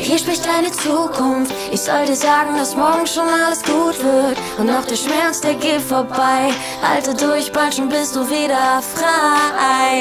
Hier spricht deine Zukunft. Ich soll dir sagen, dass morgen schon alles gut wird. Und auch der Schmerz, der geht vorbei. Halte durch, bald schon bist du wieder frei.